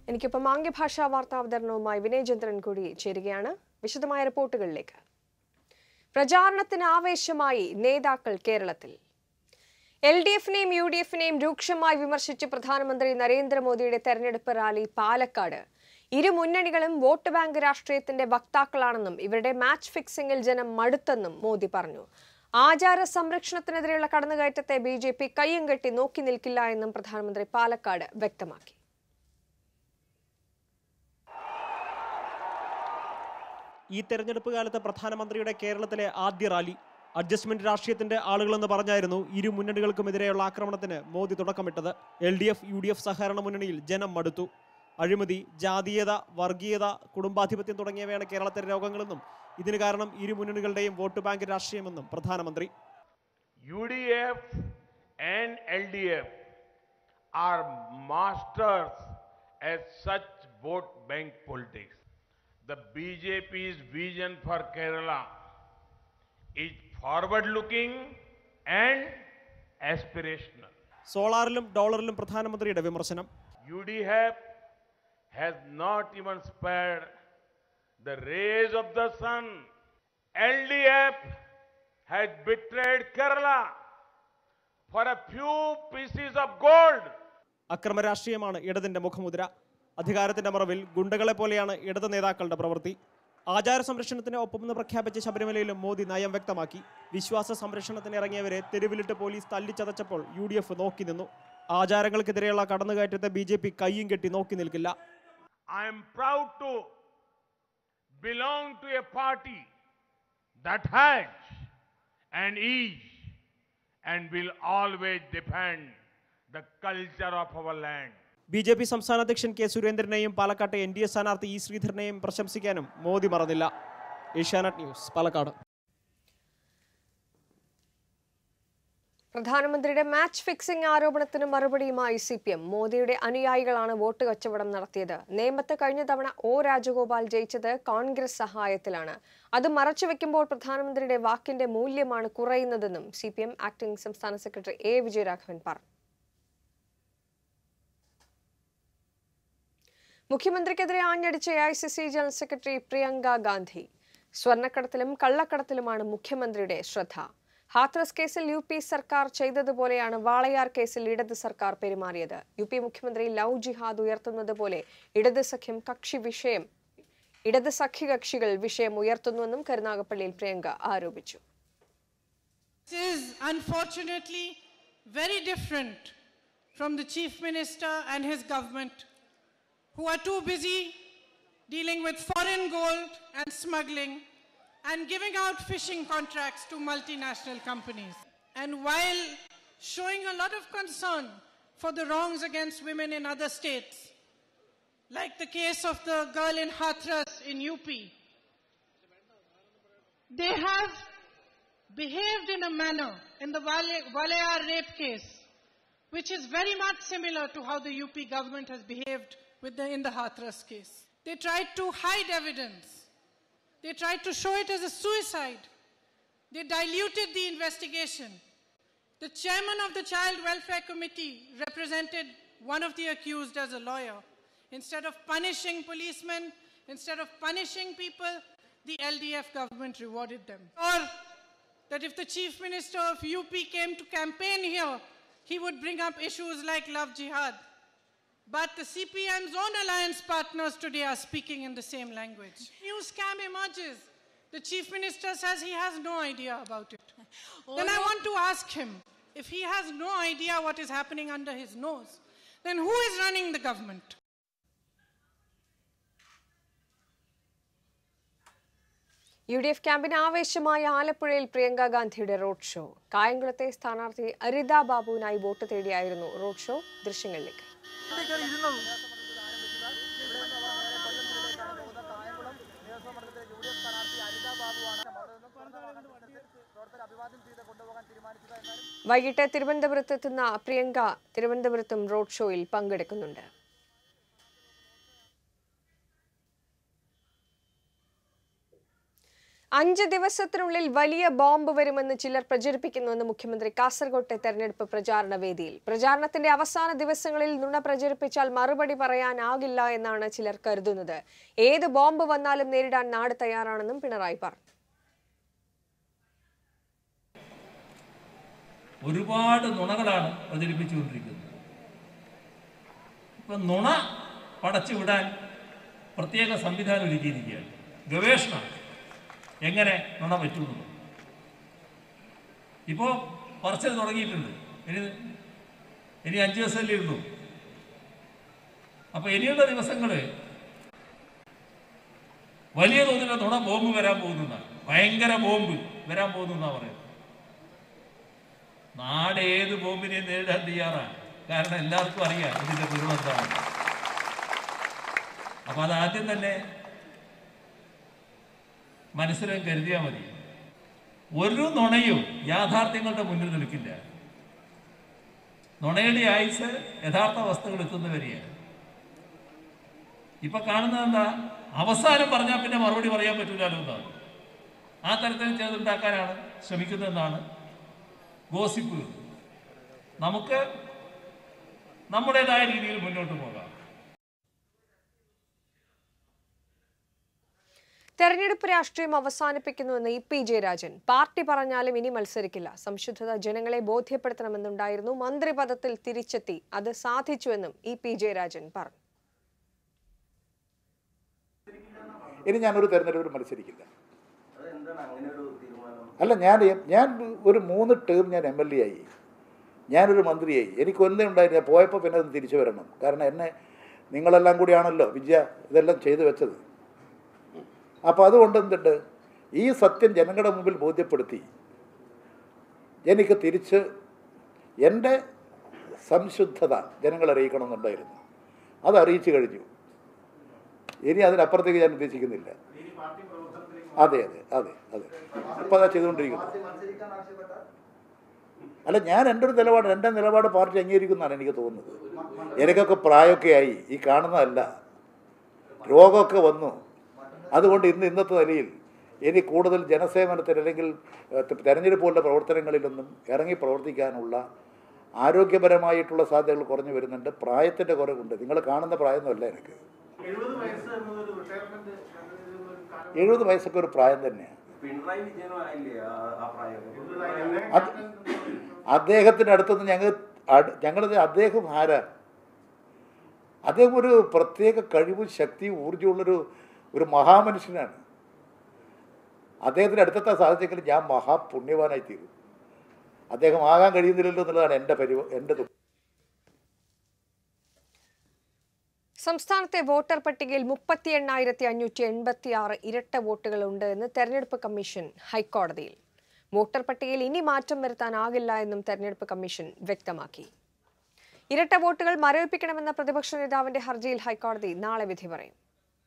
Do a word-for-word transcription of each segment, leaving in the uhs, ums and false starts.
എനിക്കിപ്പം ആംഗ്യഭാഷാ വാർത്താ അവതരണവുമായി വിനയചന്ദ്രൻ കൂടി ചേരുകയാണ്. വിശദമായ റിപ്പോർട്ടുകളിലേക്ക്. പ്രചാരണത്തിന് ആവേശമായി നേതാക്കൾ കേരളത്തിൽ. എൽ ഡി എഫിനെയും യു ഡി എഫിനെയും രൂക്ഷമായി വിമർശിച്ച് പ്രധാനമന്ത്രി നരേന്ദ്രമോദിയുടെ തെരഞ്ഞെടുപ്പ് റാലി പാലക്കാട്. ഇരു മുന്നണികളും വോട്ട് ബാങ്ക് രാഷ്ട്രീയത്തിന്റെ വക്താക്കളാണെന്നും ഇവരുടെ മാച്ച് ഫിക്സിംഗിൽ ജനം മടുത്തെന്നും മോദി പറഞ്ഞു. ആചാര സംരക്ഷണത്തിനെതിരെയുള്ള കടന്നുകയറ്റത്തെ ബി ജെ പി കയ്യും കെട്ടി നോക്കി നിൽക്കില്ല എന്നും പ്രധാനമന്ത്രി പാലക്കാട് വ്യക്തമാക്കി. ഈ തെരഞ്ഞെടുപ്പ് കാലത്ത് പ്രധാനമന്ത്രിയുടെ കേരളത്തിലെ ആദ്യ റാലി അഡ്ജസ്റ്റ്മെന്റ് രാഷ്ട്രീയത്തിന്റെ ആളുകളെന്ന് പറഞ്ഞായിരുന്നു ഇരു മുന്നണികൾക്കുമെതിരെയുള്ള ആക്രമണത്തിന് മോദി തുടക്കമിട്ടത്. L D F U D F സഹകരണ മുന്നണിയിൽ ജനം മടുത്തു. അഴിമതി, ജാതീയത, വർഗീയത, കുടുംബാധിപത്യം തുടങ്ങിയവയാണ് കേരളത്തിലെ രോഗങ്ങളെന്നും ഇതിന് കാരണം ഇരു മുന്നണികളുടെയും വോട്ട് ബാങ്ക് രാഷ്ട്രീയമെന്നും പ്രധാനമന്ത്രി. U D F and L D F are masters at such vote bank politics. The B J P's vision for Kerala is forward-looking and aspirational. സോളാറിലും ഡോളറിലും പ്രധാനമന്ത്രിയുടെ വിമർശനം. U D F has not even spared the rays of the sun. L D F has betrayed Kerala for a few pieces of gold. അക്രമ രാഷ്ട്രീയമാണ് ഇടതിന്റെ മുഖമുദ്ര. അധികാരത്തിന്റെ മറവിൽ ഗുണ്ടകളെ പോലെയാണ് ഇടത് നേതാക്കളുടെ പ്രവൃത്തി. ആചാര സംരക്ഷണത്തിന് ഒപ്പമെന്ന് പ്രഖ്യാപിച്ച ശബരിമലയിലും മോദി നയം വ്യക്തമാക്കി. വിശ്വാസ സംരക്ഷണത്തിന് ഇറങ്ങിയവരെ തെരുവിലിട്ട് പോലീസ് തല്ലിച്ചതച്ചപ്പോൾ യു ഡി എഫ് നോക്കി നിന്നു. ആചാരങ്ങൾക്കെതിരെയുള്ള കടന്നുകയറ്റത്തെ ബി ജെ പി കയ്യും കെട്ടി നോക്കി നിൽക്കില്ല. I am proud to belong to a party that has and is and will always defend the culture of our land. B J P സംസ്ഥാന അധ്യക്ഷൻ കെ സുരേന്ദ്രനെയും പാലക്കാട്ടെ എൻ ഡി എ സ്ഥാനാർത്ഥി E ശ്രീധരനെയും പ്രശംസിക്കാനും മോദി മറന്നില്ല. ഏഷ്യാനെറ്റ് ന്യൂസ്, പാലക്കാട്. പ്രധാനമന്ത്രിയുടെ മാച്ച് ഫിക്സിംഗ് ആരോപണത്തിന് മറുപടിയുമായി സി പി എം. മോദിയുടെ അനുയായികളാണ് വോട്ട് കച്ചവടം നടത്തിയത്. നേമത്ത് കഴിഞ്ഞ തവണ ഒ രാജഗോപാൽ ജയിച്ചത് കോൺഗ്രസ് സഹായത്തിലാണ്. അത് മറച്ചുവെക്കുമ്പോൾ പ്രധാനമന്ത്രിയുടെ വാക്കിന്റെ മൂല്യമാണ് കുറയുന്നതെന്നും സി പി എം ആക്ടിംഗ് സംസ്ഥാന സെക്രട്ടറി എ വിജയരാഘവൻ പറഞ്ഞു. മുഖ്യമന്ത്രിക്കെതിരെ ആഞ്ഞടിച്ച A I C C general secretary Priyanka Gandhi. സ്വർണ്ണക്കടത്തിലും കള്ളക്കടത്തിലുമാണ് മുഖ്യമന്ത്രിയുടെ ശ്രദ്ധ. ഹാത്രസ് കേസിൽ യു പി സർക്കാർ ചെയ്തതുപോലെയാണ് വാളയാർ കേസിൽ ഇടത് സർക്കാർ പെരുമാറിയത്. യു പി മുഖ്യമന്ത്രി ലവ് ജിഹാദ് ഉയർത്തുന്നത് പോലെ ഇടത് സഖ്യം കക്ഷി വിഷയം ഇടത് സഖ്യകക്ഷികൾ വിഷയം ഉയർത്തുന്നുവെന്നും കരുനാഗപ്പള്ളിയിൽ പ്രിയങ്ക ആരോപിച്ചു. This is unfortunately very different from the Chief Minister and his government, who are too busy dealing with foreign gold and smuggling and giving out fishing contracts to multinational companies. And while showing a lot of concern for the wrongs against women in other states, like the case of the girl in Hathras in U P, they have behaved in a manner in the Walayar rape case, which is very much similar to how the U P government has behaved with the, in the Hathras case. They tried to hide evidence. They tried to show it as a suicide. They diluted the investigation. The chairman of the Child Welfare Committee represented one of the accused as a lawyer. Instead of punishing policemen, instead of punishing people, the L D F government rewarded them. Or that if the Chief Minister of U P came to campaign here, he would bring up issues like love jihad. But the C P M's own alliance partners today are speaking in the same language. New scam emerges. The Chief Minister says he has no idea about it. Oh, then no. I want to ask him, if he has no idea what is happening under his nose, then who is running the government? U D F ക്യാമ്പിന് ആവേശമായ ആലപ്പുഴയിൽ പ്രിയങ്ക ഗാന്ധിയുടെ road show. കായംകുളത്തെ സ്ഥാനാർത്ഥി അരിത ബാബുവിനായി vote തേടിയായിരുന്നു road show. ദൃശ്യങ്ങളിലേക്ക്. വൈകിട്ട് തിരുവനന്തപുരത്ത് എത്തുന്ന പ്രിയങ്ക തിരുവനന്തപുരത്തും റോഡ് ഷോയിൽ പങ്കെടുക്കുന്നുണ്ട്. അഞ്ച് ദിവസത്തിനുള്ളിൽ വലിയ ബോംബ് വരുമെന്ന് ചിലർ പ്രചരിപ്പിക്കുന്നുവെന്ന് മുഖ്യമന്ത്രി കാസർകോട്ടെ തെരഞ്ഞെടുപ്പ് പ്രചാരണ വേദിയിൽ. പ്രചാരണത്തിന്റെ അവസാന ദിവസങ്ങളിൽ നുണ പ്രചരിപ്പിച്ചാൽ മറുപടി പറയാനാകില്ല എന്നാണ് ചിലർ കരുതുന്നത്. ഏത് ബോംബ് വന്നാലും നേരിടാൻ നാട് തയ്യാറാണെന്നും പിണറായി പറഞ്ഞു. ഒരുപാട് നുണകളാണ് പ്രചരിപ്പിച്ചുകൊണ്ടിരിക്കുന്നത്. ഇപ്പം നുണ പടച്ചുവിടാൻ പ്രത്യേക സംവിധാനം ഒരുക്കിയിരിക്കുകയാണ്. ഗവേഷണം എങ്ങനെ നുണ പറ്റുന്നു ഇപ്പോൾ പറച്ചൽ തുടങ്ങിയിട്ടുണ്ട്. ഇനി ഇനി അഞ്ച് ദിവസമല്ലേ ഉള്ളൂ. അപ്പോൾ ഇനിയുള്ള ദിവസങ്ങൾ വലിയ തോതിലുള്ള നുണ ബോംബ് വരാൻ പോകുന്നതാണ്. ഭയങ്കര ബോംബ് വരാൻ പോകുന്നതാണ് പറയുന്നത്. നാട് ഏത് ബോംബിനെ നേരിടാൻ തയ്യാറാണ്. കാരണം എല്ലാവർക്കും അറിയാം ഇതിൻ്റെ ദുരന്താണ്. അപ്പം അതാദ്യം തന്നെ മനസ്സിലും കരുതിയാൽ മതി. ഒരു നുണയും യാഥാർത്ഥ്യങ്ങളുടെ മുന്നിൽ നിൽക്കില്ല. നുണയുടെ ആയുസ് യഥാർത്ഥ വസ്തുക്കൾ എത്തുന്നവരെയാണ്. ഇപ്പൊ കാണുന്നത് എന്താ? അവസാനം പറഞ്ഞാൽ പിന്നെ മറുപടി പറയാൻ പറ്റില്ലല്ലോ എന്നാണ്. ആ തരത്തിൽ ചെയ്തുണ്ടാക്കാനാണ് ശ്രമിക്കുന്നതെന്നാണ് ഗോസിപ്പ്. നമുക്ക് നമ്മുടേതായ രീതിയിൽ മുന്നോട്ട് പോകാം. തെരഞ്ഞെടുപ്പ് രാഷ്ട്രീയം അവസാനിപ്പിക്കുന്നുവെന്ന് ഇ പി ജയരാജൻ. പാർട്ടി പറഞ്ഞാലും ഇനി മത്സരിക്കില്ല. സംശുദ്ധത ജനങ്ങളെ ബോധ്യപ്പെടുത്തണമെന്നുണ്ടായിരുന്നു. മന്ത്രിപദത്തിൽ തിരിച്ചെത്തി അത് സാധിച്ചുവെന്നും ഇ പി ജയരാജൻ പറഞ്ഞു. ഇനി ഞാനൊരു തെരഞ്ഞെടുപ്പിൽ മത്സരിക്കില്ല. അല്ല, ഞാൻ ഞാൻ ഒരു മൂന്ന് ടേം ഞാൻ എം എൽ എ ആയി, ഞാനൊരു മന്ത്രിയായി. എനിക്ക് ഒന്നേ ഉണ്ടായിരുന്നു, പോയപ്പോൾ പിന്നെ അത് തിരിച്ചു വരണം. കാരണം എന്നെ നിങ്ങളെല്ലാം കൂടിയാണല്ലോ വിജയ ഇതെല്ലാം ചെയ്തു വെച്ചത്. അപ്പോൾ അതുകൊണ്ട് എന്തുണ്ട്, ഈ സത്യം ജനങ്ങളുടെ മുമ്പിൽ ബോധ്യപ്പെടുത്തി എനിക്ക് തിരിച്ച് എൻ്റെ സംശുദ്ധത ജനങ്ങളെ അറിയിക്കണമെന്നുണ്ടായിരുന്നു. അത് അറിയിച്ചു കഴിഞ്ഞു. ഇനി അതിനപ്പുറത്തേക്ക് ഞാൻ ഉദ്ദേശിക്കുന്നില്ല. അതെ അതെ അതെ അതെ ഇപ്പോൾ അതാ ചെയ്തുകൊണ്ടിരിക്കുന്നത്. അല്ല, ഞാൻ എൻ്റെ ഒരു നിലപാട് എൻ്റെ നിലപാട് പാർട്ടി അംഗീകരിക്കുന്നതാണ് എനിക്ക് തോന്നുന്നത്. എനിക്കൊക്കെ പ്രായമൊക്കെ ആയി, ഈ കാണുന്നതല്ല, രോഗമൊക്കെ വന്നു. അതുകൊണ്ട് ഇന്ന് ഇന്നത്തെ നിലയിൽ ഇനി കൂടുതൽ ജനസേവനത്തിന് അല്ലെങ്കിൽ തെരഞ്ഞെടുപ്പ് പോലുള്ള പ്രവർത്തനങ്ങളിലൊന്നും ഇറങ്ങി പ്രവർത്തിക്കാനുള്ള ആരോഗ്യപരമായിട്ടുള്ള സാധ്യതകൾ കുറഞ്ഞു വരുന്നുണ്ട്. പ്രായത്തിൻ്റെ കുറവുണ്ട്. നിങ്ങൾ കാണുന്ന പ്രായമൊന്നുമല്ല എനിക്ക്. എഴുപത് വയസ്സൊക്കെ ഒരു പ്രായം തന്നെയാണ്. അദ്ദേഹത്തിൻ്റെ അടുത്തുനിന്ന് ഞങ്ങൾ ഞങ്ങളത് അദ്ദേഹം ആരാ? അദ്ദേഹം ഒരു പ്രത്യേക കഴിവും ശക്തിയും ഊർജ്ജമുള്ളൊരു ഒരു മഹാമനുഷ്യനാണ്. അദ്ദേഹത്തിന് അടുത്തെത്താൻ സാധിച്ചെങ്കിൽ ഞാൻ മഹാപുണ്യവാനായി തീരും. അദ്ദേഹം ആകാൻ കഴിയുന്നില്ലല്ലോ എന്നുള്ളതാണ് എൻ്റെ പരി എൻ്റെ ദുഃഖം. സംസ്ഥാനത്തെ വോട്ടർ പട്ടികയിൽ മുപ്പത്തി എണ്ണായിരത്തി അഞ്ഞൂറ്റി എൺപത്തി ആറ് ഇരട്ട വോട്ടുകളുണ്ട് എന്ന് തെരഞ്ഞെടുപ്പ് കമ്മീഷൻ ഹൈക്കോടതിയിൽ. വോട്ടർ പട്ടികയിൽ ഇനി മാറ്റം വരുത്താനാകില്ല എന്നും തെരഞ്ഞെടുപ്പ് കമ്മീഷൻ വ്യക്തമാക്കി. ഇരട്ട വോട്ടുകൾ മരവിപ്പിക്കണമെന്ന പ്രതിപക്ഷ നേതാവിന്റെ ഹർജിയിൽ ഹൈക്കോടതി നാളെ വിധി പറയും.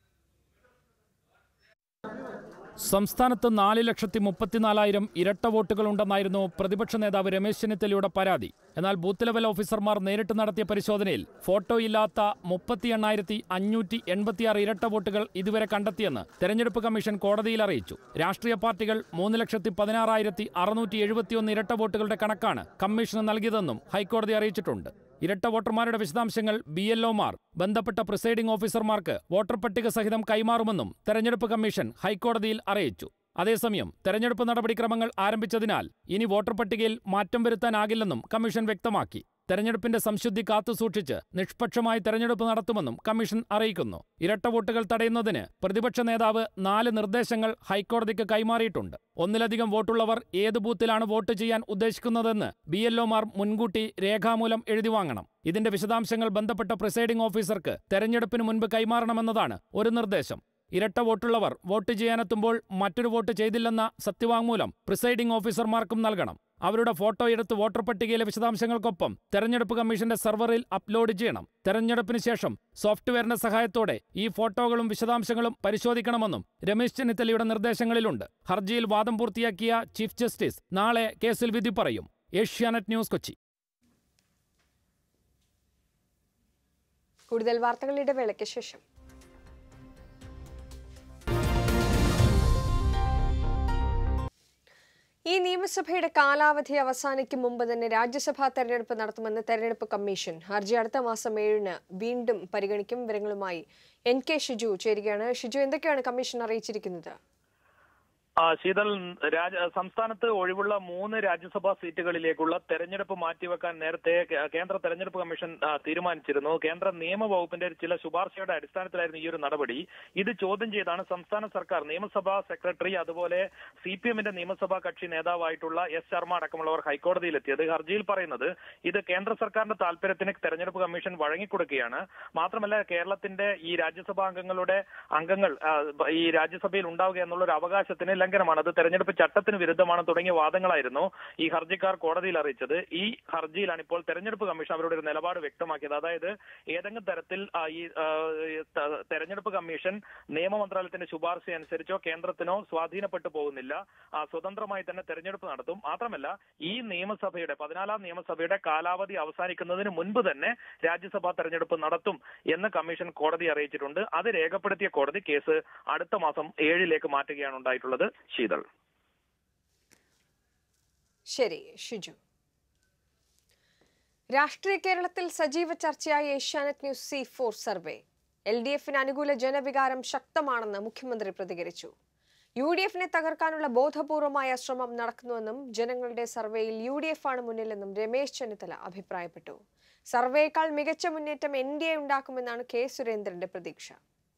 സംസ്ഥാനത്ത് നാല് ലക്ഷത്തി മുപ്പത്തിനാലായിരം ഇരട്ട വോട്ടുകളുണ്ടെന്നായിരുന്നു പ്രതിപക്ഷ നേതാവ് രമേശ് ചെന്നിത്തലയുടെ പരാതി. എന്നാൽ ബൂത്ത് ലെവൽ ഓഫീസർമാർ നേരിട്ട് നടത്തിയ പരിശോധനയിൽ ഫോട്ടോയില്ലാത്ത മുപ്പത്തി എണ്ണായിരത്തി അഞ്ഞൂറ്റി എൺപത്തിയാറ് ഇരട്ട വോട്ടുകൾ ഇതുവരെ കണ്ടെത്തിയെന്ന് തെരഞ്ഞെടുപ്പ് കമ്മീഷൻ കോടതിയിൽ അറിയിച്ചു. രാഷ്ട്രീയ പാർട്ടികൾ മൂന്ന് ലക്ഷത്തി പതിനാറായിരത്തി അറുന്നൂറ്റി എഴുപത്തിയൊന്ന് ഇരട്ട വോട്ടുകളുടെ കണക്കാണ് കമ്മീഷന് നൽകിയതെന്നും ഹൈക്കോടതി അറിയിച്ചിട്ടുണ്ട്. ഇരട്ട വോട്ടർമാരുടെ വിശദാംശങ്ങൾ ബി എൽ ഒമാർ ബന്ധപ്പെട്ട പ്രിസൈഡിംഗ് ഓഫീസർമാർക്ക് വോട്ടർ പട്ടിക സഹിതം കൈമാറുമെന്നും തെരഞ്ഞെടുപ്പ് കമ്മീഷൻ ഹൈക്കോടതിയിൽ അറിയിച്ചു. അതേസമയം തെരഞ്ഞെടുപ്പ് നടപടിക്രമങ്ങൾ ആരംഭിച്ചതിനാൽ ഇനി വോട്ടർ പട്ടികയിൽ മാറ്റം വരുത്താനാകില്ലെന്നും കമ്മീഷൻ വ്യക്തമാക്കി. തെരഞ്ഞെടുപ്പിന്റെ സംശുദ്ധി കാത്തുസൂക്ഷിച്ച് നിഷ്പക്ഷമായി തെരഞ്ഞെടുപ്പ് നടത്തുമെന്നും കമ്മീഷൻ അറിയിക്കുന്നു. ഇരട്ട വോട്ടുകൾ തടയുന്നതിന് പ്രതിപക്ഷ നേതാവ് നാല് നിർദ്ദേശങ്ങൾ ഹൈക്കോടതിക്ക് കൈമാറിയിട്ടുണ്ട്. ഒന്നിലധികം വോട്ടുള്ളവർ ഏത് ബൂത്തിലാണ് വോട്ട് ചെയ്യാൻ ഉദ്ദേശിക്കുന്നതെന്ന് ബി എൽ ഒമാർ മുൻകൂട്ടി രേഖാമൂലം എഴുതി വാങ്ങണം. ഇതിന്റെ വിശദാംശങ്ങൾ ബന്ധപ്പെട്ട പ്രിസൈഡിംഗ് ഓഫീസർക്ക് തെരഞ്ഞെടുപ്പിന് മുൻപ് കൈമാറണമെന്നതാണ് ഒരു നിർദ്ദേശം. ഇരട്ട വോട്ടുള്ളവർ വോട്ട് ചെയ്യാനെത്തുമ്പോൾ മറ്റൊരു വോട്ട് ചെയ്തില്ലെന്ന സത്യവാങ്മൂലം പ്രിസൈഡിംഗ് ഓഫീസർമാർക്കും നൽകണം. അവരുടെ ഫോട്ടോ എടുത്ത് വോട്ടർ പട്ടികയിലെ വിശദാംശങ്ങൾക്കൊപ്പം തെരഞ്ഞെടുപ്പ് കമ്മീഷന്റെ സെർവറിൽ അപ്ലോഡ് ചെയ്യണം. തെരഞ്ഞെടുപ്പിന് ശേഷം സോഫ്റ്റ്വെയറിന്റെ സഹായത്തോടെ ഈ ഫോട്ടോകളും വിശദാംശങ്ങളും പരിശോധിക്കണമെന്നും രമേശ് ചെന്നിത്തലയുടെ നിർദ്ദേശങ്ങളിലുണ്ട്. ഹർജിയിൽ വാദം പൂർത്തിയാക്കിയ ചീഫ് ജസ്റ്റിസ് നാളെ കേസിൽ വിധി പറയും. ഏഷ്യാനെറ്റ് ന്യൂസ്, കൊച്ചി. കൂടുതൽ വാർത്തകൾ ഇടവേളയ്ക്ക് ശേഷം. ഈ നിയമസഭയുടെ കാലാവധി അവസാനിക്കും മുമ്പ് തന്നെ രാജ്യസഭാ തെരഞ്ഞെടുപ്പ് നടത്തുമെന്ന് തെരഞ്ഞെടുപ്പ് കമ്മീഷൻ. ഹർജി അടുത്ത മാസം ഏഴിന് വീണ്ടും പരിഗണിക്കും. വിവരങ്ങളുമായി എൻ കെ ഷിജു ചേരുകയാണ്. ഷിജു, എന്തൊക്കെയാണ് കമ്മീഷൻ അറിയിച്ചിരിക്കുന്നത്? ശീതൽ, സംസ്ഥാനത്ത് ഒഴിവുള്ള മൂന്ന് രാജ്യസഭാ സീറ്റുകളിലേക്കുള്ള തെരഞ്ഞെടുപ്പ് മാറ്റിവെക്കാൻ നേരത്തെ കേന്ദ്ര തെരഞ്ഞെടുപ്പ് കമ്മീഷൻ തീരുമാനിച്ചിരുന്നു. കേന്ദ്ര നിയമവകുപ്പിന്റെ ചില ശുപാർശയുടെ അടിസ്ഥാനത്തിലായിരുന്നു ഈ ഒരു നടപടി. ഇത് ചോദ്യം ചെയ്താണ് സംസ്ഥാന സർക്കാർ നിയമസഭാ സെക്രട്ടറി അതുപോലെ സി പി എമ്മിന്റെ നിയമസഭാ കക്ഷി നേതാവായിട്ടുള്ള എസ് ശർമ്മ അടക്കമുള്ളവർ ഹൈക്കോടതിയിലെത്തിയത്. ഹർജിയിൽ പറയുന്നത് ഇത് കേന്ദ്ര സർക്കാരിന്റെ താല്പര്യത്തിന് തെരഞ്ഞെടുപ്പ് കമ്മീഷൻ വഴങ്ങിക്കൊടുക്കുകയാണ്. മാത്രമല്ല, കേരളത്തിന്റെ ഈ രാജ്യസഭാ അംഗങ്ങളുടെ അംഗങ്ങൾ ഈ രാജ്യസഭയിൽ ഉണ്ടാവുക എന്നുള്ള ഒരു അവകാശത്തിന് ലംഘനമാണ്, അത് തെരഞ്ഞെടുപ്പ് ചട്ടത്തിന് വിരുദ്ധമാണ് തുടങ്ങിയ വാദങ്ങളായിരുന്നു ഈ ഹർജിക്കാർ കോടതിയിൽ അറിയിച്ചത്. ഈ ഹർജിയിലാണ് ഇപ്പോൾ തെരഞ്ഞെടുപ്പ് കമ്മീഷൻ അവരുടെ ഒരു നിലപാട് വ്യക്തമാക്കിയത്. അതായത് ഏതെങ്കിലും തരത്തിൽ ഈ തെരഞ്ഞെടുപ്പ് കമ്മീഷൻ നിയമ മന്ത്രാലയത്തിന്റെ ശുപാർശ അനുസരിച്ചോ കേന്ദ്രത്തിനോ സ്വാധീനപ്പെട്ടു പോകുന്നില്ല, സ്വതന്ത്രമായി തന്നെ തെരഞ്ഞെടുപ്പ് നടത്തും. മാത്രമല്ല, ഈ നിയമസഭയുടെ പതിനാലാം നിയമസഭയുടെ കാലാവധി അവസാനിക്കുന്നതിന് മുൻപ് തന്നെ രാജ്യസഭാ തെരഞ്ഞെടുപ്പ് നടത്തും എന്ന് കമ്മീഷൻ കോടതി അറിയിച്ചിട്ടുണ്ട്. അത് രേഖപ്പെടുത്തിയ കോടതി കേസ് അടുത്ത മാസം ഏഴിലേക്ക് മാറ്റുകയാണ് ഉണ്ടായിട്ടുള്ളത്. ശീതൾ. ശരി ഷിജു. രാഷ്ട്രീയ കേരളത്തിൽ സജീവ ചർച്ചയായ Asianet news C four survey. L D എഫിന് അനുകൂല ജനവികാരം ശക്തമാണെന്ന് മുഖ്യമന്ത്രി പ്രതികരിച്ചു. യു ഡി എഫിനെ തകർക്കാനുള്ള ബോധപൂർവമായ ശ്രമം നടക്കുന്നുവെന്നും ജനങ്ങളുടെ സർവേയിൽ യു ഡി എഫ് ആണ് മുന്നിലെന്നും രമേശ് ചെന്നിത്തല അഭിപ്രായപ്പെട്ടു. സർവേയേക്കാൾ മികച്ച മുന്നേറ്റം എൻ ഡി എ ഉണ്ടാക്കുമെന്നാണ് കെ സുരേന്ദ്രന്റെ പ്രതീക്ഷ.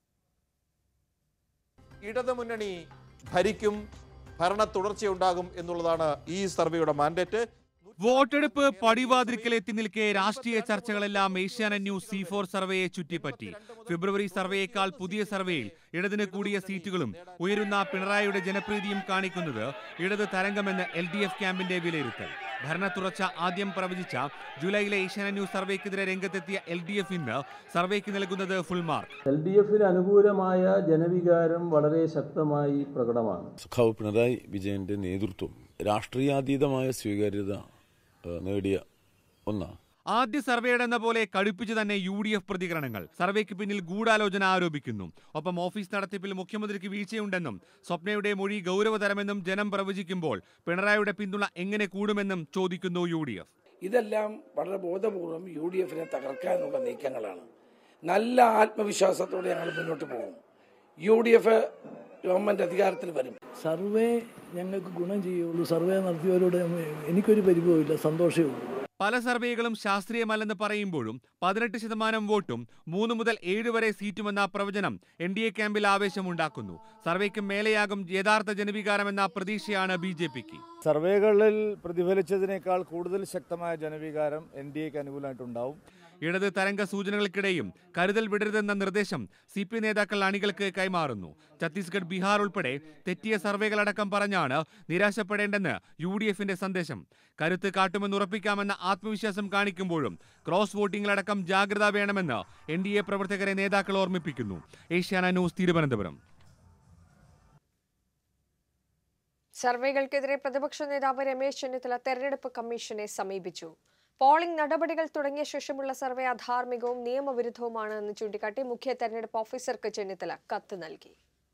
ഇടതുമുന്നണി ഭരിക്കും, ഭരണ തുടർച്ചയുണ്ടാകും എന്നുള്ളതാണ് ഈ സർവേയുടെ മാൻഡേറ്റ്. വോട്ടെടുപ്പ് പടിവാതിൽക്കലെത്തി നിൽക്കെ രാഷ്ട്രീയ ചർച്ചകളെല്ലാം ഏഷ്യാനെറ്റ് ന്യൂസ് സി ഫോർ സർവേയെ ചുറ്റിപ്പറ്റി. ഫെബ്രുവരി സർവേയേക്കാൾ പുതിയ സർവേയിൽ ഇടതിന് കൂടിയ സീറ്റുകളും ഉയരുന്ന പിണറായിയുടെ ജനപ്രീതിയും കാണിക്കുന്നത് ഇടത് തരംഗമെന്ന് എൽ ഡി എഫ് ക്യാമ്പിന്റെ വിലയിരുത്തൽ. ഭരണ തുടർച്ച ആദ്യം പ്രവചിച്ച ജൂലൈയിലെ ഏഷ്യാനെറ്റ് ന്യൂസ് സർവേക്കെതിരെ രംഗത്തെത്തിയ എൽ ഡി എഫ് ഇന്ന് സർവേക്ക് നൽകുന്നത് ഫുൾ മാർക്ക്. എൽ ഡി എഫിന് അനുകൂലമായ ജനവികാരം വളരെ ശക്തമായി പ്രകടമാണ്. സഖാവ് പിണറായി വിജയന്റെ നേതൃത്വം രാഷ്ട്രീയാതീതമായ സ്വീകാര്യത നേടിയ ഒന്നാണ്. ആദ്യ സർവേയുടെ എന്ന പോലെ കടുപ്പിച്ചു തന്നെ യു ഡി എഫ് പ്രതികരണങ്ങൾ. സർവേക്ക് പിന്നിൽ ഗൂഢാലോചന ആരോപിക്കുന്നു. ഒപ്പം ഓഫീസ് നടത്തിപ്പിൽ മുഖ്യമന്ത്രിക്ക് വീഴ്ചയുണ്ടെന്നും സ്വപ്നയുടെ മൊഴി ഗൗരവതരമെന്നും ജനം പ്രവചിക്കുമ്പോൾ പിണറായിയുടെ പിന്തുണ എങ്ങനെ കൂടുമെന്നും ചോദിക്കുന്നു യു ഡി എഫ്. ഇതെല്ലാം വളരെ ബോധപൂർവം യു ഡി എഫിനെ തകർക്കാനുള്ള നീക്കങ്ങളാണ്. നല്ല ആത്മവിശ്വാസത്തോടെ ഞങ്ങൾ മുന്നോട്ട് പോകും. യു ഡി എഫ് ഗവൺമെന്റ് അധികാരത്തിൽ വരും. സർവേ ഞങ്ങൾക്ക് ഗുണം ചെയ്യുള്ളൂ. സർവേ നടത്തിയവരോട് എനിക്കൊരു പരിഭവമില്ല, സന്തോഷമേ ഉള്ളൂ. പല സർവേകളും ശാസ്ത്രീയമല്ലെന്ന് പറയുമ്പോഴും പതിനെട്ട് ശതമാനം വോട്ടും മൂന്ന് മുതൽ ഏഴ് വരെ സീറ്റുമെന്ന പ്രവചനം എൻ ഡി എ ക്യാമ്പിൽ ആവേശമുണ്ടാക്കുന്നു. സർവേക്കും മേലെയാകും യഥാർത്ഥ ജനവികാരമെന്ന പ്രതീക്ഷയാണ് ബി ജെ പിക്ക്. സർവേകളിൽ പ്രതിഫലിച്ചതിനേക്കാൾ കൂടുതൽ ശക്തമായ ജനവികാരം എൻ ഡി എക്ക് അനുകൂലമായിട്ടുണ്ടാവും. ഇടത് തരംഗ സൂചനകൾക്കിടെയും കരുതൽ വിടരുതെന്ന നിർദ്ദേശം സി പി നേതാക്കൾ അണികൾക്ക് കൈമാറുന്നു. ഛത്തീസ്ഗഡ്, ബീഹാർ ഉൾപ്പെടെ തെറ്റിയ സർവേകളടക്കം പറഞ്ഞാണ് നിരാശപ്പെടേണ്ടെന്ന് യു ഡി എഫിന്റെ സന്ദേശം. കരുത്ത് കാട്ടുമെന്ന് ഉറപ്പിക്കാമെന്ന ആത്മവിശ്വാസം കാണിക്കുമ്പോഴും ക്രോസ് വോട്ടിംഗിലടക്കം ജാഗ്രത വേണമെന്ന് എൻ ഡി എ പ്രവർത്തകരെ നേതാക്കൾ ഓർമ്മിപ്പിക്കുന്നു. ഏഷ്യാനെറ്റ് ന്യൂസ്, തിരുവനന്തപുരം. സർവേകൾക്കെതിരെ പ്രതിപക്ഷ നേതാവ് രമേശ് ചെന്നിത്തല തെരഞ്ഞെടുപ്പ് കമ്മീഷനെ സമീപിച്ചു. പോളിംഗ് നടപടികൾ തുടങ്ങിയ ശേഷമുള്ള സർവേ അധാർമികവും നിയമവിരുദ്ധവുമാണ് എന്ന് ചൂണ്ടിക്കാട്ടി മുഖ്യ തെരഞ്ഞെടുപ്പ് ഓഫീസർക്ക് ചെന്നിത്തല കത്ത് നൽകി.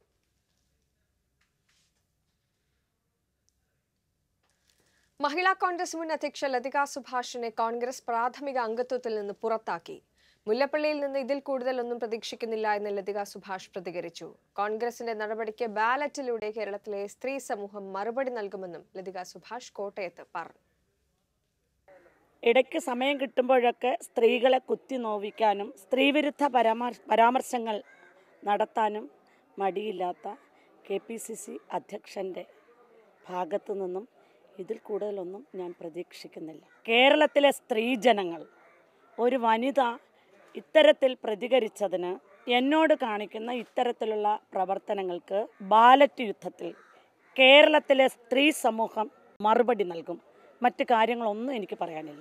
മഹിളാ കോൺഗ്രസ് മുൻ അധ്യക്ഷ ലതിക സുഭാഷിനെ കോൺഗ്രസ് പ്രാഥമിക അംഗത്വത്തിൽ നിന്ന് പുറത്താക്കി. മുല്ലപ്പള്ളിയിൽ നിന്ന് ഇതിൽ കൂടുതലൊന്നും പ്രതീക്ഷിക്കുന്നില്ല എന്ന് ലതിക സുഭാഷ് പ്രതികരിച്ചു. കോൺഗ്രസിന്റെ നടപടിക്ക് ബാലറ്റിലൂടെ കേരളത്തിലെ സ്ത്രീ സമൂഹം മറുപടി നൽകുമെന്നും ലതിക സുഭാഷ് കോട്ടയത്ത് പറഞ്ഞു. ഇടയ്ക്ക് സമയം കിട്ടുമ്പോഴൊക്കെ സ്ത്രീകളെ കുത്തി നോവിക്കാനും സ്ത്രീവിരുദ്ധ പരാമർശങ്ങൾ നടത്താനും മടിയില്ലാത്ത കെ പി സി സി അധ്യക്ഷൻ്റെ ഭാഗത്തു നിന്നും ഇതിൽ കൂടുതലൊന്നും ഞാൻ പ്രതീക്ഷിക്കുന്നില്ല. കേരളത്തിലെ സ്ത്രീജനങ്ങൾ ഒരു വനിത ഇത്തരത്തിൽ പ്രതികരിച്ചതിന്, എന്നോട് കാണിക്കുന്ന ഇത്തരത്തിലുള്ള പ്രവർത്തനങ്ങൾക്ക് ബാലറ്റ് യുദ്ധത്തിൽ കേരളത്തിലെ സ്ത്രീ സമൂഹം മറുപടി നൽകും. മറ്റു കാര്യങ്ങളൊന്നും എനിക്ക് പറയാനില്ല.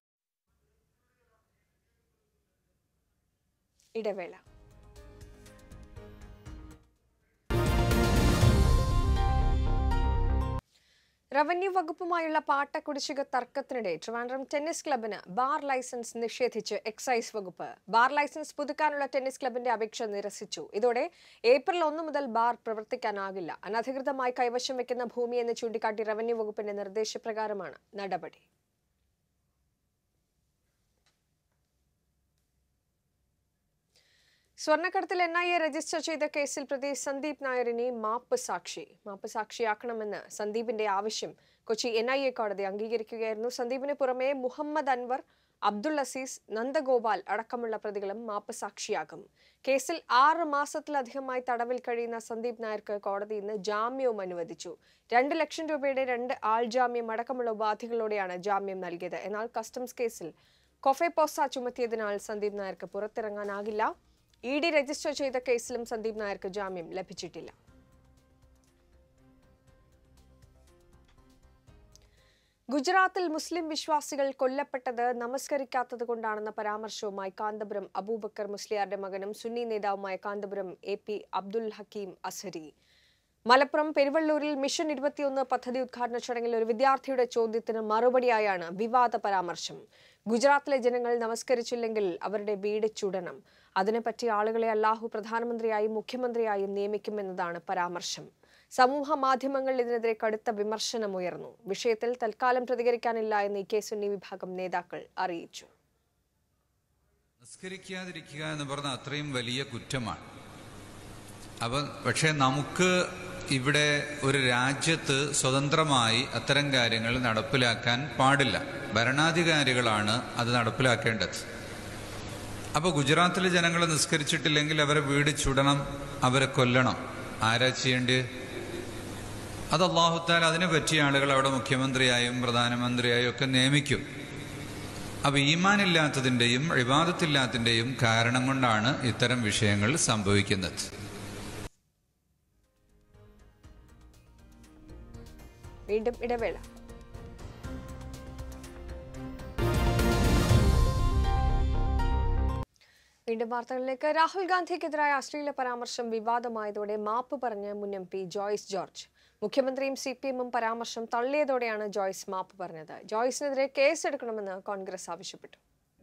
ഇടവേള. റവന്യൂ വകുപ്പുമായുള്ള പാട്ട കുടിശ്ശിക തർക്കത്തിനിടെ ട്രിവാൻഡ്രം ടെന്നീസ് ക്ലബിന് ബാർ ലൈസൻസ് നിഷേധിച്ച് എക്സൈസ് വകുപ്പ്. ബാർ ലൈസൻസ് പുതുക്കാനുള്ള ടെന്നീസ് ക്ലബിന്റെ അപേക്ഷ നിരസിച്ചു. ഇതോടെ ഏപ്രിൽ ഒന്ന് മുതൽ ബാർ പ്രവർത്തിക്കാനാകില്ല. അനധികൃതമായി കൈവശം വെക്കുന്ന ഭൂമിയെന്ന് ചൂണ്ടിക്കാട്ടി റവന്യൂ വകുപ്പിന്റെ നിർദ്ദേശപ്രകാരമാണ് നടപടി. സ്വർണ്ണക്കടത്തിൽ എൻ ഐ എ രജിസ്റ്റർ ചെയ്ത കേസിൽ പ്രതി സന്ദീപ് നായരിനെ മാപ്പ് സാക്ഷി മാപ്പ് സാക്ഷിയാക്കണമെന്ന് സന്ദീപിന്റെ ആവശ്യം കൊച്ചി എൻ ഐ എ കോടതി അംഗീകരിക്കുകയായിരുന്നു. സന്ദീപിന് പുറമെ മുഹമ്മദ് അൻവർ, അബ്ദുൾ അസീസ്, നന്ദഗോപാൽ അടക്കമുള്ള പ്രതികളും മാപ്പ് സാക്ഷിയാകും. കേസിൽ ആറ് മാസത്തിലധികമായി തടവിൽ കഴിയുന്ന സന്ദീപ് നായർക്ക് കോടതി ഇന്ന് ജാമ്യവും അനുവദിച്ചു. രണ്ട് ലക്ഷം രൂപയുടെ രണ്ട് ആൾജാമ്യം അടക്കമുള്ള ഉപാധികളോടെയാണ് ജാമ്യം നൽകിയത്. എന്നാൽ കസ്റ്റംസ് കേസിൽ കൊഫെപോസ ചുമത്തിയതിനാൽ സന്ദീപ് നായർക്ക് പുറത്തിറങ്ങാനാകില്ല. ഇ ഡി രജിസ്റ്റർ ചെയ്ത കേസിലും സന്ദീപ് നായർക്ക് ജാമ്യം ലഭിച്ചിട്ടില്ല. ഗുജറാത്തിൽ മുസ്ലിം വിശ്വാസികൾ കൊല്ലപ്പെട്ടത് നമസ്കരിക്കാത്തത് കൊണ്ടാണെന്ന പരാമർശവുമായി കാന്തപുരം അബൂബക്കർ മുസ്ലിയാരുടെ മകനും സുന്നി നേതാവുമായ കാന്തപുരം എ പി അബ്ദുൽ ഹക്കീം അസ്ഹരി. മലപ്പുറം പെരുവള്ളൂരിൽ മിഷൻ ഇരുപത്തിയൊന്ന് പദ്ധതി ഉദ്ഘാടന ചടങ്ങിൽ ഒരു വിദ്യാർത്ഥിയുടെ ചോദ്യത്തിന് മറുപടിയായാണ് വിവാദ പരാമർശം. ഗുജറാത്തിലെ ജനങ്ങൾ നമസ്കരിച്ചില്ലെങ്കിൽ അവരുടെ വീട് ചുടണം. അതിനെപ്പറ്റി ആളുകളെ അല്ലാഹു പ്രധാനമന്ത്രിയായും മുഖ്യമന്ത്രിയായും നിയമിക്കുമെന്നതാണ് പരാമർശം. സമൂഹ മാധ്യമങ്ങളിൽ ഇതിനെതിരെ കടുത്ത വിമർശനമുയർന്നു. വിഷയത്തിൽ തൽക്കാലം പ്രതികരിക്കാനില്ല എന്ന് ഇ കെ സുന്നി വിഭാഗം നേതാക്കൾ അറിയിച്ചു. നമസ്കരിക്കാതിരിക്കുക എന്ന് പറഞ്ഞാൽ അത്രയും വലിയ കുറ്റമാണ്. അപ്പം പക്ഷേ നമുക്ക് ഇവിടെ ഒരു രാജ്യത്ത് സ്വതന്ത്രമായി അത്തരം കാര്യങ്ങൾ നടപ്പിലാക്കാൻ പാടില്ല. ഭരണാധികാരികളാണ് അത് നടപ്പിലാക്കേണ്ടത്. അപ്പോൾ ഗുജറാത്തിലെ ജനങ്ങൾ നിസ്കരിച്ചിട്ടില്ലെങ്കിൽ അവരെ വീട് ചുടണം, അവരെ കൊല്ലണം. ആരാ ചെയ്യേണ്ടത്? അത് അല്ലാഹു തആല അതിനെ പറ്റിയ ആളുകൾ അവിടെ മുഖ്യമന്ത്രിയായും പ്രധാനമന്ത്രിയായും ഒക്കെ നിയമിക്കും. അപ്പോൾ ഈമാനില്ലാത്തതിൻ്റെയും ഇബാദത്തില്ലാത്തതിൻ്റെയും കാരണം കൊണ്ടാണ് ഇത്തരം വിഷയങ്ങൾ സംഭവിക്കുന്നത്. വീണ്ടും ഇടവേള. വീണ്ടും വാർത്തകളിലേക്ക്. രാഹുൽ ഗാന്ധിക്കെതിരായ അശ്ലീല പരാമർശം വിവാദമായതോടെ മാപ്പ് പറഞ്ഞ് മുൻ എം പി ജോയ്സ് ജോർജ്. മുഖ്യമന്ത്രിയും സി പി എമ്മും പരാമർശം തള്ളിയതോടെയാണ് ജോയ്സ് മാപ്പ് പറഞ്ഞത്. ജോയ്സിനെതിരെ കേസെടുക്കണമെന്ന് കോൺഗ്രസ് ആവശ്യപ്പെട്ടു.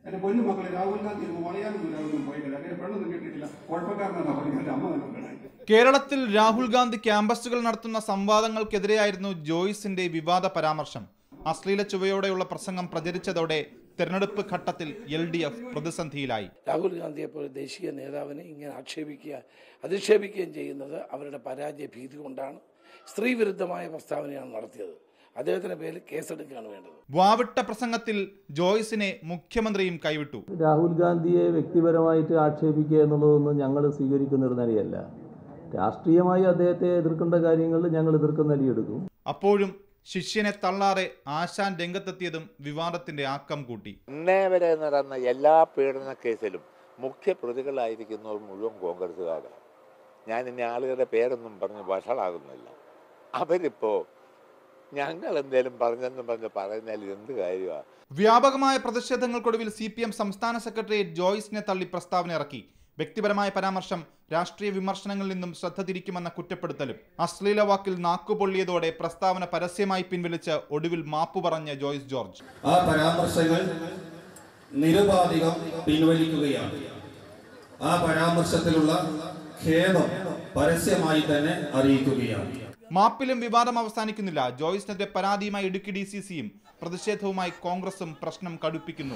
കേരളത്തിൽ രാഹുൽ ഗാന്ധി ക്യാമ്പസുകൾ നടത്തുന്ന സംവാദങ്ങൾക്കെതിരെയായിരുന്നു ജോയ്സിന്റെ വിവാദ പരാമർശം. അശ്ലീല ചുവയോടെയുള്ള പ്രസംഗം പ്രചരിച്ചതോടെ തെരഞ്ഞെടുപ്പ് ഘട്ടത്തിൽ എൽ ഡി എഫ് പ്രതിസന്ധിയിലായി. രാഹുൽ ഗാന്ധിയെ പോലെ ദേശീയ നേതാവിനെ ഇങ്ങനെ ആക്ഷേപിക്കുക അധിക്ഷേപിക്കുകയും ചെയ്യുന്നത് അവരുടെ പരാജയ ഭീതി കൊണ്ടാണ്. സ്ത്രീ വിരുദ്ധമായ പ്രസ്താവനയാണ് നടത്തിയത്. അദ്ദേഹത്തിന്റെ പേരിൽ കേസെടുക്കുകയാണ് വേണ്ടത്. വാവിട്ട പ്രസംഗത്തിൽ ജോയ്സിനെ മുഖ്യമന്ത്രിയും കൈവിട്ടു. രാഹുൽ ഗാന്ധിയെ വ്യക്തിപരമായിട്ട് ആക്ഷേപിക്കുക എന്നുള്ളതൊന്നും ഞങ്ങൾ സ്വീകരിക്കുന്ന ഒരു നിലയല്ല. രാഷ്ട്രീയമായി അദ്ദേഹത്തെ എതിർക്കേണ്ട കാര്യങ്ങളിൽ ഞങ്ങൾ എതിർക്കുന്ന നിലയെടുക്കും. അപ്പോഴും ശിഷ്യനെ തള്ളാറെ ആശാൻ രംഗത്തെത്തിയതും വിവാദത്തിന്റെ ആക്കം കൂട്ടി. ഇന്നേ വരെ നടന്ന എല്ലാ പീഡന കേസിലും മുഖ്യ പ്രതികളായിരിക്കുന്നവർ മുഴുവൻ കോൺഗ്രസ്സുകാരാണ്. ഞാൻ ഇനി ആളുകളുടെ പേരൊന്നും പറഞ്ഞ് വഷളാകുന്നില്ല. അവരിപ്പോ ഞങ്ങൾ എന്തേലും പറഞ്ഞെന്ന് പറഞ്ഞ് പറയുന്നതിൽ എന്ത് കാര്യമാണ്? വ്യാപകമായ പ്രതിഷേധങ്ങൾക്കൊടുവിൽ സി പി എം സംസ്ഥാന സെക്രട്ടേറിയറ്റ് ജോയ്സിനെ തള്ളി പ്രസ്താവന ഇറക്കി. വ്യക്തിപരമായ പരാമർശം രാഷ്ട്രീയ വിമർശനങ്ങളിൽ നിന്നും ശ്രദ്ധ തിരിക്കുമെന്ന കുറ്റപ്പെടുത്തലും. അശ്ലീല വാക്കിൽ നാക്കുപൊള്ളിയതോടെ പ്രസ്താവന പരസ്യമായി പിൻവലിച്ച് ഒടുവിൽ മാപ്പ് പറഞ്ഞ ജോയ്സ് ജോർജ്. ആ പരാമർശങ്ങൾ നിരുപാധികം പിൻവലിക്കുകയാണ്. ആ പരാമർശത്തിലുള്ള ഖേദം പരസ്യമായി തന്നെ അറിയിക്കുകയാണ്. മാപ്പിലും വിവാദം അവസാനിക്കുന്നില്ല. ജോയ്സിനെതിരെ പരാതിയുമായി ഇടുക്കി ഡി സി സിയും പ്രതിഷേധവുമായി കോൺഗ്രസും പ്രശ്നം കടുപ്പിക്കുന്നു.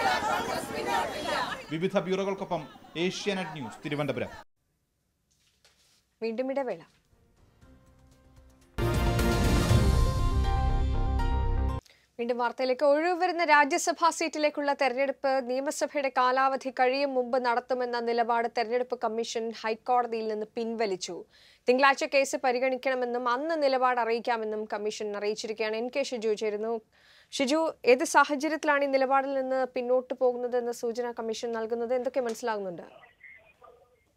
വിവിധ ബ്യൂറോകൾക്കൊപ്പം ഏഷ്യാനെറ്റ് ന്യൂസ് തിരുവനന്തപുരം. വീണ്ടും ഇടവേള. വീണ്ടും വാർത്തയിലേക്ക്. ഒഴിവ് വരുന്ന രാജ്യസഭാ സീറ്റിലേക്കുള്ള തെരഞ്ഞെടുപ്പ് നിയമസഭയുടെ കാലാവധി കഴിയും മുമ്പ് നടത്തുമെന്ന നിലപാട് തെരഞ്ഞെടുപ്പ് കമ്മീഷൻ ഹൈക്കോടതിയിൽ നിന്ന് പിൻവലിച്ചു. തിങ്കളാഴ്ച കേസ് പരിഗണിക്കണമെന്നും അന്ന് നിലപാട് അറിയിക്കാമെന്നും കമ്മീഷൻ അറിയിച്ചിരിക്കുകയാണ്. എൻ കെ ഷിജു ചേരുന്നു. ഷിജു, ഏത് സാഹചര്യത്തിലാണ് ഈ നിലപാടിൽ നിന്ന് പിന്നോട്ട് പോകുന്നത് എന്ന സൂചന കമ്മീഷൻ നൽകുന്നത്? എന്തൊക്കെ മനസ്സിലാകുന്നുണ്ട്?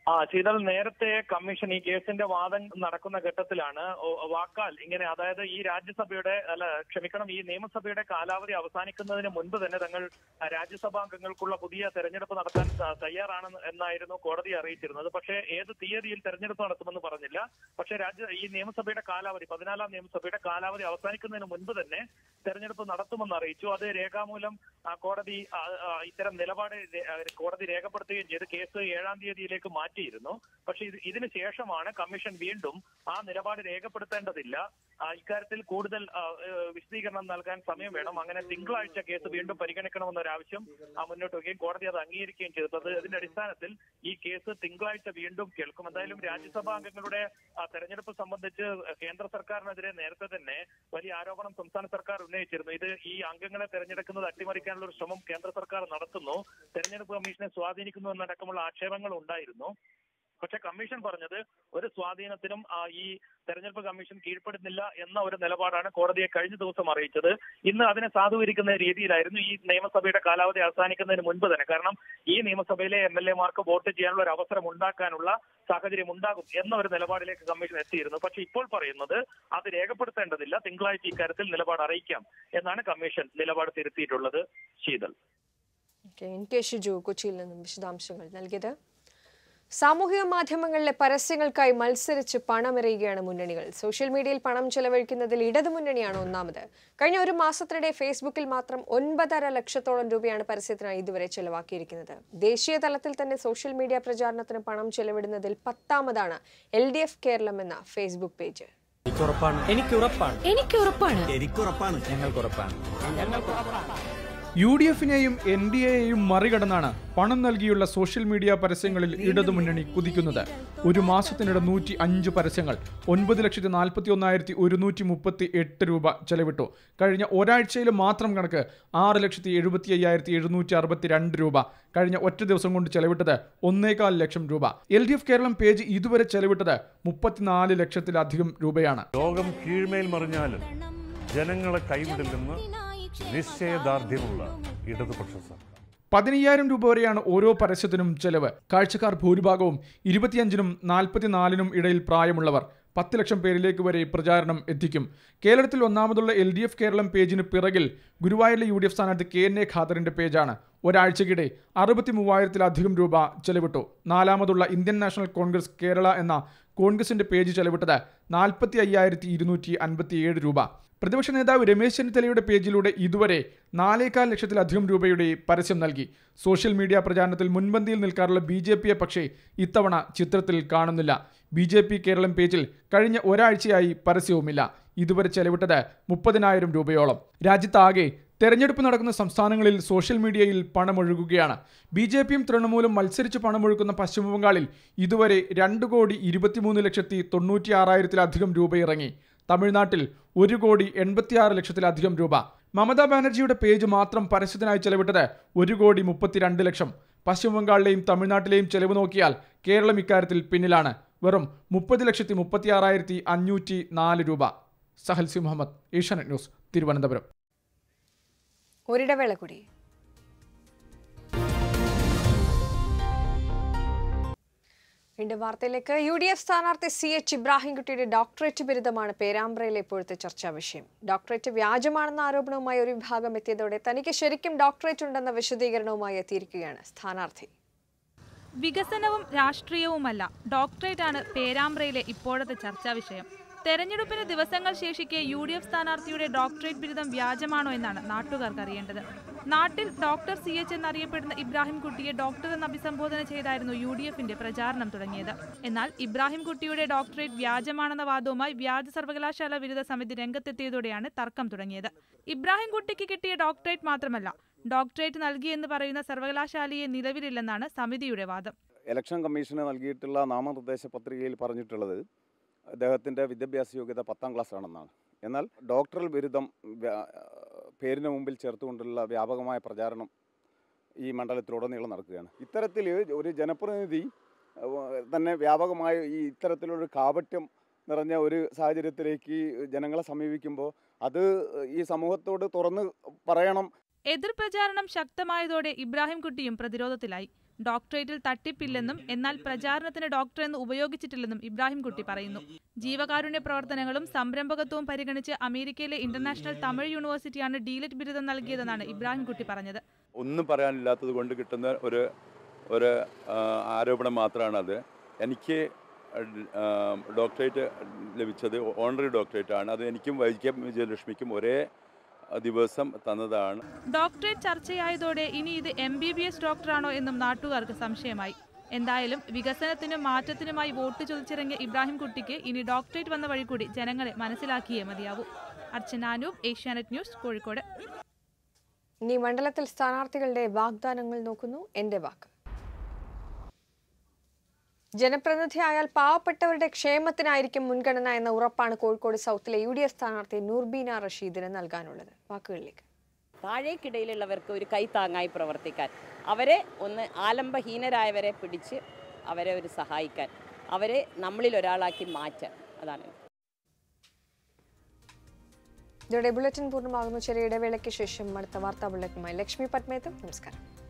ആ ശീതൽ, നേരത്തെ കമ്മീഷൻ ഈ കേസിന്റെ വാദം നടക്കുന്ന ഘട്ടത്തിലാണ് വാക്കാൽ ഇങ്ങനെ, അതായത് ഈ രാജ്യസഭയുടെ അല്ല ക്ഷമിക്കണം ഈ നിയമസഭയുടെ കാലാവധി അവസാനിക്കുന്നതിന് മുൻപ് തന്നെ തങ്ങൾ രാജ്യസഭാംഗങ്ങൾക്കുള്ള പുതിയ തെരഞ്ഞെടുപ്പ് നടത്താൻ തയ്യാറാണ് എന്നായിരുന്നു കോടതി അറിയിച്ചിരുന്നത്. പക്ഷേ ഏത് തീയതിയിൽ തെരഞ്ഞെടുപ്പ് നടത്തുമെന്ന് പറഞ്ഞില്ല. പക്ഷേ രാജ്യ ഈ നിയമസഭയുടെ കാലാവധി പതിനാലാം നിയമസഭയുടെ കാലാവധി അവസാനിക്കുന്നതിന് മുൻപ് തന്നെ തെരഞ്ഞെടുപ്പ് നടത്തുമെന്ന് അറിയിച്ചു. അത് രേഖാമൂലം കോടതി ഇത്തരം നിലപാട് കോടതി രേഖപ്പെടുത്തുകയും ചെയ്ത് കേസ് ഏഴാം തീയതിയിലേക്ക് മാറ്റിയിരുന്നു. പക്ഷെ ഇത് ഇതിന് ശേഷമാണ് കമ്മീഷൻ വീണ്ടും ആ നിലപാട് രേഖപ്പെടുത്തേണ്ടതില്ല, ഇക്കാര്യത്തിൽ കൂടുതൽ വിശദീകരണം നൽകാൻ സമയം വേണം, അങ്ങനെ തിങ്കളാഴ്ച കേസ് വീണ്ടും പരിഗണിക്കണമെന്നൊരാവശ്യം മുന്നോട്ട് വയ്ക്കുകയും കോടതി അത് അംഗീകരിക്കുകയും ചെയ്തത്. അതിന്റെ അടിസ്ഥാനത്തിൽ ഈ കേസ് തിങ്കളാഴ്ച വീണ്ടും കേൾക്കും. എന്തായാലും രാജ്യസഭാ അംഗങ്ങളുടെ തെരഞ്ഞെടുപ്പ് സംബന്ധിച്ച് കേന്ദ്ര സർക്കാരിനെതിരെ നേരത്തെ തന്നെ വലിയ ആരോപണം സംസ്ഥാന സർക്കാർ ഉന്നയിച്ചിരുന്നു. ഇത് ഈ അംഗങ്ങളെ തെരഞ്ഞെടുക്കുന്നത് അട്ടിമറിക്കാനുള്ള ഒരു ശ്രമം കേന്ദ്ര സർക്കാർ നടത്തുന്നു, തെരഞ്ഞെടുപ്പ് കമ്മീഷനെ സ്വാധീനിക്കുന്നു എന്നടക്കമുള്ള ആക്ഷേപങ്ങൾ ഉണ്ടായിരുന്നു. പക്ഷെ കമ്മീഷൻ പറഞ്ഞത് ഒരു സ്വാധീനത്തിനും ഈ തെരഞ്ഞെടുപ്പ് കമ്മീഷൻ കീഴ്പ്പെടുന്നില്ല എന്ന ഒരു നിലപാടാണ് കോടതിയെ കഴിഞ്ഞ ദിവസം അറിയിച്ചത്. ഇന്ന് അതിനെ സാധൂകരിക്കുന്ന രീതിയിലായിരുന്നു ഈ നിയമസഭയുടെ കാലാവധി അവസാനിക്കുന്നതിന് മുൻപ് തന്നെ. കാരണം ഈ നിയമസഭയിലെ എം എൽ എമാർക്ക് വോട്ട് ചെയ്യാനുള്ള ഒരു അവസരം ഉണ്ടാക്കാനുള്ള സാഹചര്യം ഉണ്ടാകും എന്ന ഒരു നിലപാടിലേക്ക് കമ്മീഷൻ എത്തിയിരുന്നു. പക്ഷെ ഇപ്പോൾ പറയുന്നത് അത് രേഖപ്പെടുത്തേണ്ടതില്ല, തിങ്കളാഴ്ച ഇക്കാര്യത്തിൽ നിലപാട് അറിയിക്കാം എന്നാണ് കമ്മീഷൻ നിലപാട് തിരുത്തിയിട്ടുള്ളത്. ശീതൽ. ഷിജു കൊച്ചിയിൽ നിന്നും വിശദാംശങ്ങൾ നൽകിയത്. സാമൂഹിക മാധ്യമങ്ങളിലെ പരസ്യങ്ങൾക്കായി മത്സരിച്ച് പണമെറിയുകയാണ് മുന്നണികൾ. സോഷ്യൽ മീഡിയയിൽ പണം ചെലവഴിക്കുന്നതിൽ ഇടതുമുന്നണിയാണ് ഒന്നാമത്. കഴിഞ്ഞ ഒരു മാസത്തിനിടെ ഫേസ്ബുക്കിൽ മാത്രം ഒൻപതര ലക്ഷത്തോളം രൂപയാണ് പരസ്യത്തിനായി ഇതുവരെ ചെലവാക്കിയിരിക്കുന്നത്. ദേശീയ തലത്തിൽ തന്നെ സോഷ്യൽ മീഡിയ പ്രചാരണത്തിന് പണം ചെലവിടുന്നതിൽ പത്താമതാണ് എൽ ഡി എഫ് കേരളം എന്ന ഫേസ്ബുക്ക് പേജ്. യു ഡി എഫിനെയും എൻ ഡി എയെയും മറികടന്നാണ് പണം നൽകിയുള്ള സോഷ്യൽ മീഡിയ പരസ്യങ്ങളിൽ ഇടതുമുന്നണി കുതിക്കുന്നത്. ഒരു മാസത്തിനിടെ നൂറ്റി അഞ്ച് പരസ്യങ്ങൾ ഒൻപത് ലക്ഷത്തി നാൽപ്പത്തി ഒന്നായിരത്തി ഒരുന്നൂറ്റി മുപ്പത്തി എട്ട് രൂപ ചെലവിട്ടു. കഴിഞ്ഞ ഒരാഴ്ചയിൽ മാത്രം കണക്ക് ആറ് ലക്ഷത്തി എഴുപത്തി അയ്യായിരത്തി എഴുന്നൂറ്റി അറുപത്തി രണ്ട് രൂപ. കഴിഞ്ഞ ഒറ്റ ദിവസം കൊണ്ട് ചെലവിട്ടത് ഒന്നേകാൽ ലക്ഷം രൂപ. L D F Keralam page ഇതുവരെ ചെലവിട്ടത് മുപ്പത്തിനാല് ലക്ഷത്തിലധികം രൂപയാണ്. ലോകം കീഴ്മേൽ മറിഞ്ഞാലും ജനങ്ങളെ കൈവിടില്ലെന്ന് നിശ്ചയദാർഢ്യമുള്ള ഇടതുപക്ഷ സർക്കാർ. പതിനയ്യായിരം രൂപ വരെയാണ് ഓരോ പരസ്യത്തിനും ചെലവ്. കാഴ്ചക്കാർ ഭൂരിഭാഗവും ഇരുപത്തിയഞ്ചിനും നാൽപ്പത്തിനാലിനും ഇടയിൽ പ്രായമുള്ളവർ. പത്ത് ലക്ഷം പേരിലേക്ക് വരെ പ്രചാരണം എത്തിക്കും. കേരളത്തിൽ ഒന്നാമതുള്ള എൽ ഡി എഫ് കേരളം പേജിന് പിറകിൽ ഗുരുവായൂരിലെ യു ഡി എഫ് സ്ഥാനാർത്ഥി കെ എൻ എ ഖാദറിന്റെ പേജാണ്. ഒരാഴ്ചക്കിടെ അറുപത്തി മൂവായിരത്തിലധികം രൂപ ചെലവിട്ടു. നാലാമതുള്ള ഇന്ത്യൻ നാഷണൽ കോൺഗ്രസ് കേരള എന്ന കോൺഗ്രസിന്റെ പേജ് ചെലവിട്ടത് നാൽപ്പത്തി അയ്യായിരത്തി ഇരുന്നൂറ്റി അൻപത്തിയേഴ് രൂപ. പ്രതിപക്ഷ നേതാവ് രമേശ് ചെന്നിത്തലയുടെ പേജിലൂടെ ഇതുവരെ നാലേകാൽ ലക്ഷത്തിലധികം രൂപയുടെ പരസ്യം നൽകി. സോഷ്യൽ മീഡിയ പ്രചാരണത്തിൽ മുൻപന്തിയിൽ നിൽക്കാറുള്ള ബി ജെ പിയെ പക്ഷേ ഇത്തവണ ചിത്രത്തിൽ കാണുന്നില്ല. ബി ജെ പി കേരളം പേജിൽ കഴിഞ്ഞ ഒരാഴ്ചയായി പരസ്യവുമില്ല. ഇതുവരെ ചെലവിട്ടത് മുപ്പതിനായിരം രൂപയോളം. രാജ്യത്താകെ തെരഞ്ഞെടുപ്പ് നടക്കുന്ന സംസ്ഥാനങ്ങളിൽ സോഷ്യൽ മീഡിയയിൽ പണമൊഴുകുകയാണ്. ബി ജെ പിയും തൃണമൂലും മത്സരിച്ച് പണമൊഴുക്കുന്ന പശ്ചിമബംഗാളിൽ ഇതുവരെ രണ്ട് കോടി ഇരുപത്തിമൂന്ന് ലക്ഷത്തി തൊണ്ണൂറ്റി ആറായിരത്തിലധികം രൂപ ഇറങ്ങി. തമിഴ്നാട്ടിൽ ഒരു കോടി എൺപത്തിയാറ് ലക്ഷത്തിലധികം രൂപ. മമതാ ബാനർജിയുടെ പേജ് മാത്രം പരസ്യത്തിനായി ചെലവിട്ടത് ഒരു കോടി മുപ്പത്തിരണ്ട് ലക്ഷം. പശ്ചിമബംഗാളിലെയും തമിഴ്നാട്ടിലെയും ചെലവ് നോക്കിയാൽ കേരളം ഇക്കാര്യത്തിൽ പിന്നിലാണ്. വെറും മുപ്പത് ലക്ഷത്തി മുപ്പത്തി ആറായിരത്തി അഞ്ഞൂറ്റി നാല് രൂപ. Sahal C Muhammad, Asianet news, Thiruvananthapuram. ഒരിടവേള കൂടി. വീണ്ടും വാർത്തയിലേക്ക്. യു ഡി എഫ് സ്ഥാനാർത്ഥി സി എച്ച് ഇബ്രാഹിംകുട്ടിയുടെ ഡോക്ടറേറ്റ് ബിരുദമാണ് പേരാമ്പ്രയിലെ ഇപ്പോഴത്തെ ചർച്ചാ വിഷയം. ഡോക്ടറേറ്റ് വ്യാജമാണെന്ന ആരോപണവുമായി ഒരു വിഭാഗം എത്തിയതോടെ തനിക്ക് ശരിക്കും ഡോക്ടറേറ്റ് ഉണ്ടെന്ന വിശദീകരണവുമായി എത്തിയിരിക്കുകയാണ് സ്ഥാനാർത്ഥി. വികസനവും രാഷ്ട്രീയവുമല്ല, ഡോക്ടറേറ്റ് ആണ് പേരാമ്പ്രയിലെ ഇപ്പോഴത്തെ ചർച്ചാ വിഷയം. തെരഞ്ഞെടുപ്പിന് ദിവസങ്ങൾ ശേഷിക്കെ യു ഡി എഫ് സ്ഥാനാർത്ഥിയുടെ ഡോക്ടറേറ്റ് ബിരുദം വ്യാജമാണോ എന്നാണ് നാട്ടുകാർക്ക് അറിയേണ്ടത്. നാട്ടിൽ ഡോക്ടർ സി എച്ച് എന്നറിയപ്പെടുന്ന ഇബ്രാഹിംകുട്ടിയെ ഡോക്ടർ എന്ന് അഭിസംബോധന ചെയ്തായിരുന്നു യു ഡി എഫിന്റെ പ്രചാരണം തുടങ്ങിയത്. എന്നാൽ ഇബ്രാഹിംകുട്ടിയുടെ ഡോക്ടറേറ്റ് വ്യാജമാണെന്ന വാദവുമായി വ്യാജ സർവകലാശാല വിരുദ്ധ സമിതി രംഗത്തെത്തിയതോടെയാണ് തർക്കം തുടങ്ങിയത്. ഇബ്രാഹിംകുട്ടിക്ക് കിട്ടിയ ഡോക്ടറേറ്റ് മാത്രമല്ല, ഡോക്ടറേറ്റ് നൽകിയെന്ന് പറയുന്ന സർവകലാശാലയെ നിലവിലില്ലെന്നാണ് സമിതിയുടെ വാദം. ഇലക്ഷൻ കമ്മീഷന് നൽകിയിട്ടുള്ള നാമനിർദ്ദേശ പത്രികയിൽ പറഞ്ഞിട്ടുള്ളത് അദ്ദേഹത്തിൻ്റെ വിദ്യാഭ്യാസ യോഗ്യത പത്താം ക്ലാസ് ആണെന്നാണ്. എന്നാൽ ഡോക്ടറൽ ബിരുദം പേരിന് മുമ്പിൽ ചേർത്തുകൊണ്ടുള്ള വ്യാപകമായ പ്രചാരണം ഈ മണ്ഡലത്തിലുടനീളം നടക്കുകയാണ്. ഇത്തരത്തിൽ ഒരു ജനപ്രതിനിധി തന്നെ വ്യാപകമായ ഈ ഇത്തരത്തിലൊരു കാപട്യം നിറഞ്ഞ ഒരു സാഹചര്യത്തിലേക്ക് ജനങ്ങളെ സമീപിക്കുമ്പോൾ അത് ഈ സമൂഹത്തോട് തുറന്ന് പറയണം. എതിർ പ്രചാരണം ശക്തമായതോടെ ഇബ്രാഹിംകുട്ടിയും പ്രതിരോധത്തിലായി. ഡോക്ടറേറ്റിൽ തട്ടിപ്പില്ലെന്നും എന്നാൽ പ്രചാരണത്തിന് ഡോക്ടർ എന്ന് ഉപയോഗിച്ചിട്ടില്ലെന്നും ഇബ്രാഹിംകുട്ടി പറയുന്നു. ജീവകാരുണ്യ പ്രവർത്തനങ്ങളും സംരംഭകത്വവും പരിഗണിച്ച് അമേരിക്കയിലെ ഇന്റർനാഷണൽ തമിഴ് യൂണിവേഴ്സിറ്റിയാണ് ഡീലിറ്റ് ബിരുദം നൽകിയതെന്നാണ് ഇബ്രാഹിംകുട്ടി പറഞ്ഞത്. ഒന്നും പറയാനില്ലാത്തത് കൊണ്ട് കിട്ടുന്ന ഒരു ഒരു ആരോപണം മാത്രമാണത്. എനിക്ക് ഡോക്ടറേറ്റ് ലഭിച്ചത് ഓണററി ഡോക്ടറേറ്റ് ആണ്. അത് എനിക്കും വൈക്കം വിജയലക്ഷ്മിക്കും ഒരേ ദിവസം തന്നതാണ്. ഡോക്ടറേറ്റ് ചർച്ചയായതോടെ ഇനി ഇത് എം ബി ബി എസ് ഡോക്ടറാണോ എന്നും നാട്ടുകാർക്ക് സംശയമായി. എന്തായാലും വികസനത്തിനും മാറ്റത്തിനുമായി വോട്ട് ചോദിച്ചിറങ്ങിയ ഇബ്രാഹിംകുട്ടിക്ക് ഇനി ഡോക്ടറേറ്റ് വന്ന വഴി കൂടി ജനങ്ങളെ മനസ്സിലാക്കിയേ മതിയാവൂ. അർച്ചനാനൂപ്, ഏഷ്യാനെറ്റ് ന്യൂസ്, കോഴിക്കോട്. ഇനി മണ്ഡലത്തിൽ സ്ഥാനാർത്ഥികളുടെ വാഗ്ദാനങ്ങൾ നോക്കുന്നു എന്റെ വാക്ക്. ജനപ്രതിനിധിയായാൽ പാവപ്പെട്ടവരുടെ ക്ഷേമത്തിനായിരിക്കും മുൻഗണന എന്ന ഉറപ്പാണ് കോഴിക്കോട് സൗത്തിലെ യു ഡി എഫ് സ്ഥാനാർത്ഥി നൂർബീന റഷീദിന് നൽകാനുള്ളത്. വാക്കുകളിലേക്ക്. താഴേക്കിടയിലുള്ളവർക്ക് ഒരു കൈത്താങ്ങായി പ്രവർത്തിക്കാൻ, അവരെ ഒന്ന് ആലംബഹീനരായവരെ പിടിച്ച് അവരെ ഒരു സഹായിക്കാൻ, അവരെ നമ്മളിൽ ഒരാളാക്കി മാറ്റാൻ, അതാണ്. ഇതോടെ ബുള്ളറ്റിൻ പൂർണ്ണമാകുന്നു. ചെറിയ ഇടവേളയ്ക്ക് ശേഷം അടുത്ത വാർത്താ ബുള്ളറ്റിനുമായി ലക്ഷ്മി പത്മേത്തും. നമസ്കാരം.